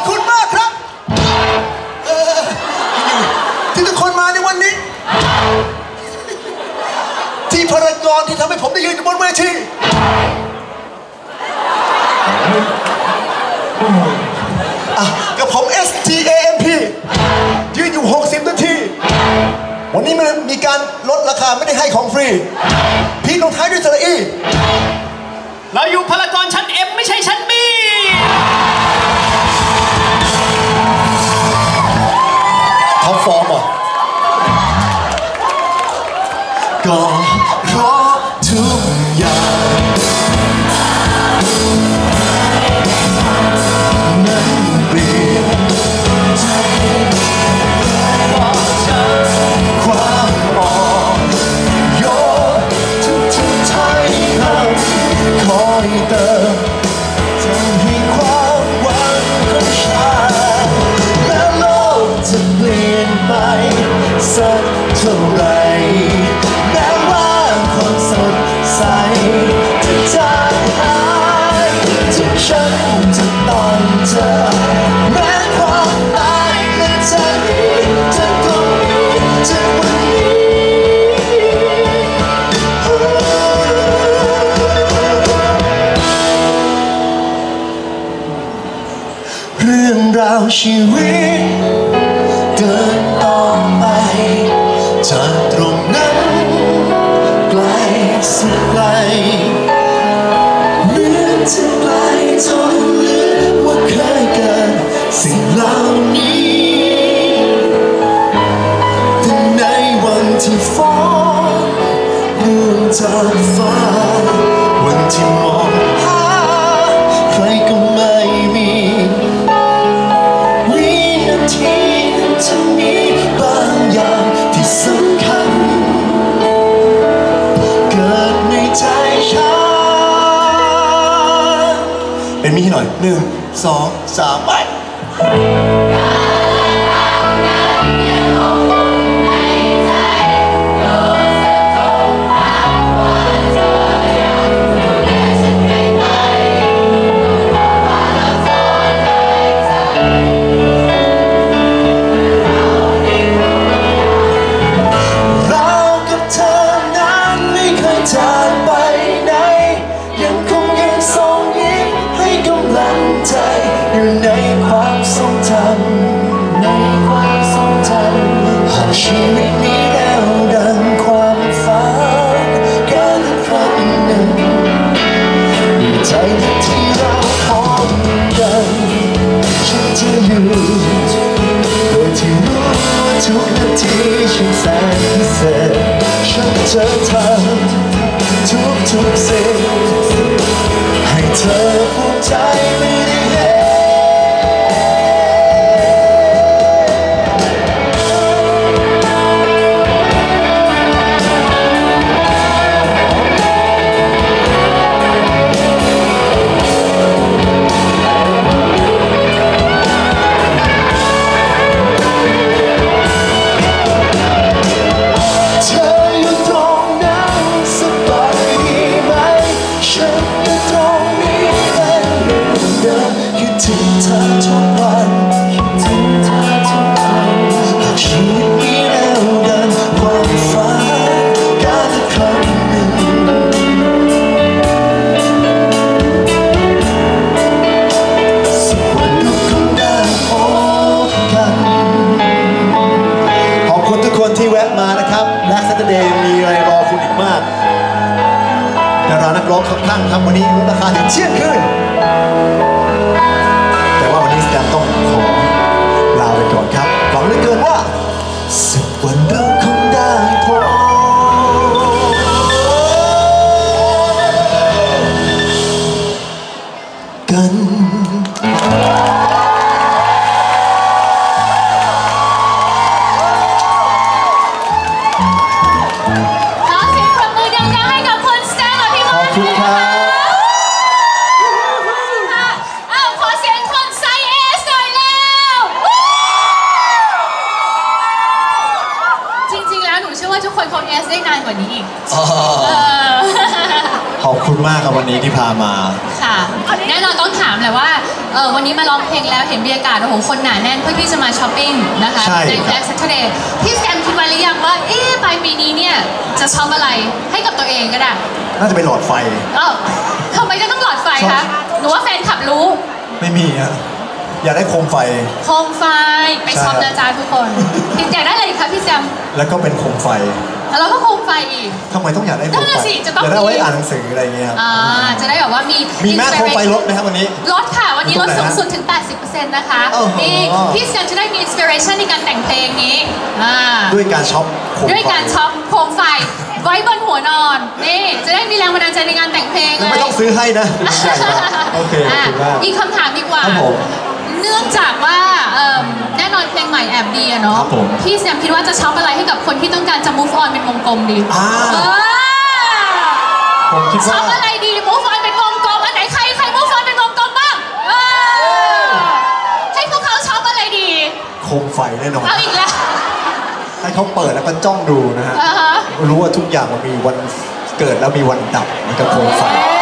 คุณมากครับที่ทุกคนมาในวันนี้ที่พารากอนที่ทำให้ผมได้ยืนอยู่บนเวทีกับผม STAMP ยืนอยู่60 นาทีวันนี้มันมีการลดราคาไม่ได้ให้ของฟรีพี่ลงท้ายด้วยสระอีเราอยู่พารากอนชั้น M ไม่ใช่ชั้น B ท็อปฟอร์มอ่ะก็เพราะทุกอย่างนั้นเปลี่ยนความอ่อนโยนทุกท้ายคำคอยเติมทำให้ความหวังของฉันและโลกจะเปลี่ยนไปสักเท่าไรแม้ว่าความสดใสจะจางหายที่ฉันจะต้องเจอแม้ความตายนั้นจะมีจะตรงนี้จะวันนี้เรื่องราวชีวิตเดินต่อไปจากตรงนั้นไกลสุดไกลเหมือนจะไกลจนลืมว่าเคยเกิดสิ่งเหล่านี้แต่ในวันที่ฟ้าร่วงจากฟ้าวันที่มองหาใครก็ไม่มีวินาทีนั้นจะมีบางอย่างที่สำคัญเกิดในใจฉันเป็นมีให้หน่อย1 2 3ไปจากไปไหนยังคงยืนส่งยิ้มให้กำลังใจอยู่ในความทรงจำในความทรงจำหากชีวิตนี้แล้วดังความฝันกันครั้งหนึ่งดีใจที่เราพบกันฉันจะอยู่โดยที่รู้ว่าทุกนาทีฉันแสนพิเศษฉันจะทำทุกสิ่งให้เธอภูมิใจไม่ได้เห็นที่แวะมานะครับและซัตเดย์มีอะไรรอคุณอีกมากดารานักร้องครับท่านครับวันนี้ลดราคาถึงเที่ยงคืนแต่ว่าวันนี้แสดงต้องขอลาไปก่อนครับหวังเหลือเกินว่าสักวันเราคงได้พบกันขอบคุณมากครับวันนี้ที่พามาค่ะแน่นอนต้องถามแหละว่าวันนี้มาร้องเพลงแล้วเห็นบรรยากาศโอ้โหคนหนาแน่นเพื่อที่จะมาช้อปปิ้งนะคะใน Black Saturday พี่แซมคิดไว้หรือยังว่าปลายปีนี้เนี่ยจะช็อปอะไรให้กับตัวเองก็ได้น่าจะเป็นหลอดไฟทำไมจะต้องหลอดไฟคะหนูว่าแฟนขับรู้ไม่มีอะอยากได้โคมไฟไปช็อปนะจ๊ะทุกคนอยากได้อะไรคะพี่แซมแล้วก็เป็นโคมไฟแล้วก็โคมไฟอีกทำไมต้องอยากได้โคมไฟจะต้องได้ไว้อ่านหนังสืออะไรเงี้ยจะได้แบบว่ามีแม่โคมไฟลดไหมครับวันนี้ลดค่ะวันนี้ลดสูงสุดถึง 80% นะคะนี่พี่แซมจะได้มีอินสปิเรชันในการแต่งเพลงนี้ด้วยการช็อปโคมไฟไว้บนหัวนอนนี่จะได้มีแรงบันดาลใจในการแต่งเพลงเลยไม่ต้องซื้อให้นะโอเคอีกคำถามดีกว่าเนื่องจากว่าแน่นอนเพลงใหม่แอบดีอะเนาะพี่แซมคิดว่าจะช็อปอะไรให้กับคนที่ต้องการจะ move on เป็นวงกลมดีผมคิดว่าช็อปอะไรดี move on เป็นวงกลมอันไหนใคร move on เป็นวงกลมบ้างให้พวกเขาช็อปอะไรดีโคมไฟแน่นอนเอาอีกแล้วให้เขาเปิดแล้วก็จ้องดูนะฮะรู้ว่าทุกอย่างมันมีวันเกิดแล้วมีวันดับมันก็โคมไฟ